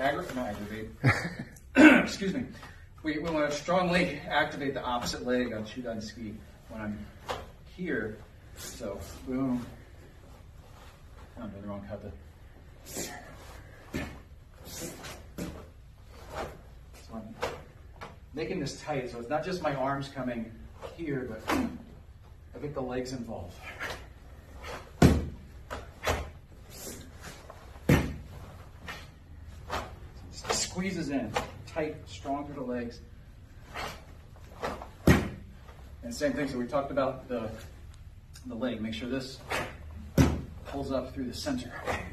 aggravate. Excuse me. We want to strongly activate the opposite leg on Chudan ski when I'm here. So, boom. I'm doing the wrong kata. So I'm making this tight, so it's not just my arms coming here, but I get the legs involved. Squeezes in, tight, strong through the legs. And same thing, so we talked about the leg. Make sure this pulls up through the center.